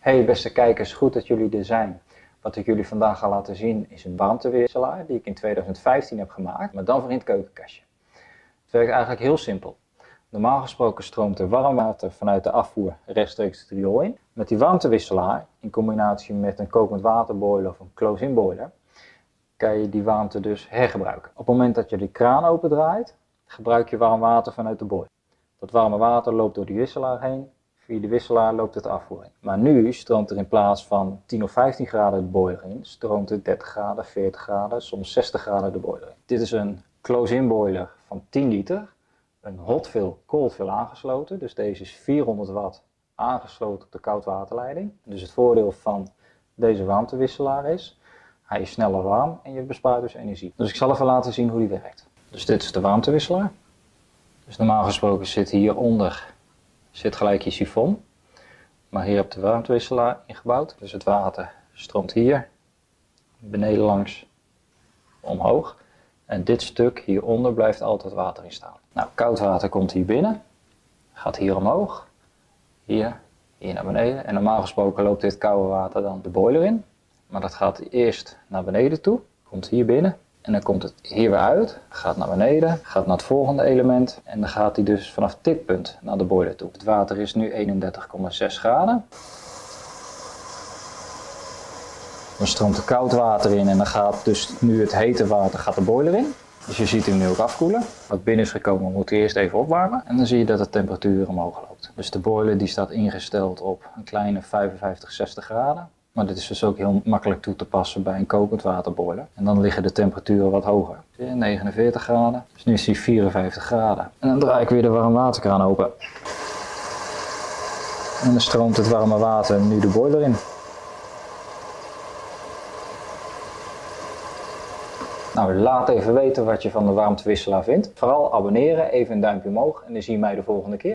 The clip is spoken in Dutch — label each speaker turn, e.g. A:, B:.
A: Hey beste kijkers, goed dat jullie er zijn. Wat ik jullie vandaag ga laten zien is een warmtewisselaar die ik in 2015 heb gemaakt, maar dan voor in het keukenkastje. Het werkt eigenlijk heel simpel. Normaal gesproken stroomt er warm water vanuit de afvoer rechtstreeks het riool in. Met die warmtewisselaar, in combinatie met een kokend waterboiler of een close-in boiler, kan je die warmte dus hergebruiken. Op het moment dat je de kraan opendraait, gebruik je warm water vanuit de boiler. Dat warme water loopt door die wisselaar heen. Via de wisselaar loopt het de afvoer in. Maar nu stroomt er in plaats van 10 of 15 graden de boiler in, stroomt er 30 graden, 40 graden, soms 60 graden de boiler in. Dit is een close-in boiler van 10 liter, een hot-fill, cold-fill aangesloten. Dus deze is 400 watt aangesloten op de koudwaterleiding. Dus het voordeel van deze warmtewisselaar is, hij is sneller warm en je bespaart dus energie. Dus ik zal even laten zien hoe die werkt. Dus dit is de warmtewisselaar. Dus normaal gesproken zit hieronder gelijk je sifon, maar hier heb de warmtewisselaar ingebouwd. Dus het water stroomt hier beneden langs omhoog en dit stuk hieronder blijft altijd water in staan. Nou, koud water komt hier binnen, gaat hier omhoog, hier naar beneden en normaal gesproken loopt dit koude water dan de boiler in, maar dat gaat eerst naar beneden toe, komt hier binnen. En dan komt het hier weer uit, gaat naar beneden, gaat naar het volgende element en dan gaat hij dus vanaf dit punt naar de boiler toe. Het water is nu 31,6 graden. Dan stroomt er koud water in en dan gaat dus nu het hete water gaat de boiler in. Dus je ziet hem nu ook afkoelen. Wat binnen is gekomen moet hij eerst even opwarmen en dan zie je dat de temperatuur omhoog loopt. Dus de boiler die staat ingesteld op een kleine 55, 60 graden. Maar dit is dus ook heel makkelijk toe te passen bij een kokend waterboiler. En dan liggen de temperaturen wat hoger. 49 graden, dus nu is hij 54 graden. En dan draai ik weer de warmwaterkraan open. En dan stroomt het warme water nu de boiler in. Nou, laat even weten wat je van de warmtewisselaar vindt. Vooral abonneren, even een duimpje omhoog en dan zie je mij de volgende keer.